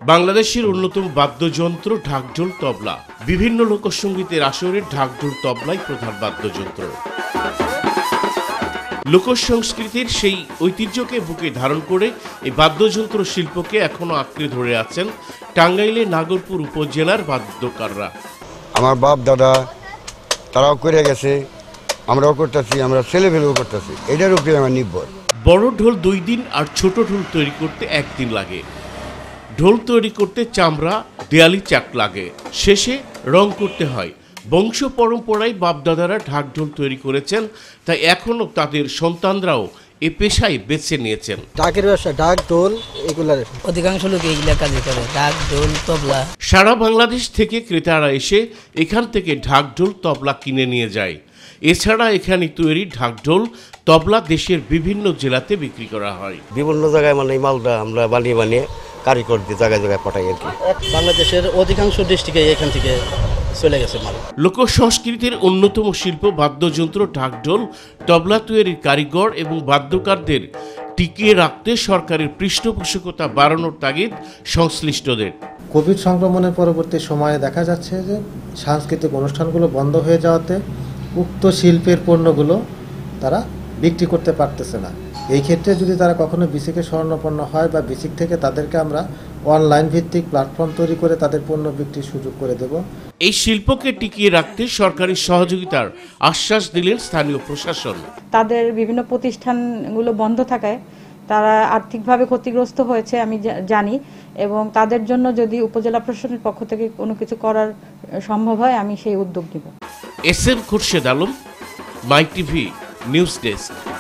বাংলাদেশের অন্যতম বাদ্যযন্ত্র ঢাকঢোল তবলা। বিভিন্ন লোকসঙ্গীতের আসরে ঢাকঢোল তবলাই প্রধান বাদ্যযন্ত্র। লোকসংস্কৃতির সেই ঐতিহ্যকে বুকে ধারণ করে এই বাদ্যযন্ত্র শিল্পকে এখনো আঁকড়ে ধরে আছেন টাঙ্গাইলের নাগরপুর উপজেলার বাদ্যকাররা। আমার বাপ দাদা তারাও করে গেছে, আমরাও করতেছি, আমরা ছেলেপেলেও করতেছি, এটার উপরে আমার নির্ভর। বড় ঢোল 2 দিন আর ছোট ঢোল তৈরি করতে 1 দিন লাগে। ঢোল তৈরি করতে চামড়া, দেয়ালি চাক লাগে, শেষে রং করতে হয়। বংশ পরম্পরায় বাপদাদারা ঢাক ঢোল তৈরি করেছেন, তাই এখনো তাদের সন্তানরাও এ পেশায় বেছে নিয়েছেন। ঢাকের ব্যবসা, ঢাক ঢোল এগুলার অধিকাংশ লোক এইগুলা কাজে করে, ঢাক ঢোল তবলা। সারা বাংলাদেশ থেকে ক্রেতারা এসে এখান থেকে ঢাক ঢোল তবলা কিনে নিয়ে যায়। এছাড়া এখানে তৈরি ঢাক ঢোল তবলা দেশের বিভিন্ন জেলাতে বিক্রি করা হয়। বিভিন্ন জায়গায় মানে এই মালটা আমরা বানিয়ে কারিগর দিয়ে জায়গায় জায়গায় পাঠাই আর কি। বাংলাদেশের অধিকাংশ ডিস্ট্রিক্টে এখান থেকে চলে গেছে মাল। লোক সংস্কৃতির অন্যতম শিল্প বাদ্যযন্ত্র ঢাকঢোল তবলা তৈরির কারিগর এবং বাদ্যকারদের টিকিয়ে রাখতে সরকারের পৃষ্ঠপোষকতা বাড়ানোর তাগিদ সংশ্লিষ্টদের। কোভিড সংক্রমণের পরবর্তী সময়ে দেখা যাচ্ছে যে সাংস্কৃতিক অনুষ্ঠানগুলো বন্ধ হয়ে যাওয়াতে উক্ত শিল্পের পণ্যগুলো তারা বিক্রি করতে পারতেছে না। এই ক্ষেত্রে যদি তারা কখনো বিসিকে স্বর্ণপন্ন হয় বা বিসিক থেকে তাদেরকে আমরা অনলাইন ভিত্তিক প্ল্যাটফর্ম তৈরি করে তাদের পণ্য বিক্রির সুযোগ করে দেব। এই শিল্পকে টিকিয়ে রাখতে সরকারি সহযোগিতার আশ্বাস দিলেন স্থানীয় প্রশাসন। তাদের বিভিন্ন প্রতিষ্ঠানগুলো বন্ধ থাকায় তারা আর্থিকভাবে ক্ষতিগ্রস্ত হয়েছে আমি জানি, এবং তাদের জন্য যদি উপজেলা প্রশাসনের পক্ষ থেকে কোনো কিছু করার সম্ভব হয় আমি সেই উদ্যোগ নিব। S M Khurshed Alam, my TV news desk.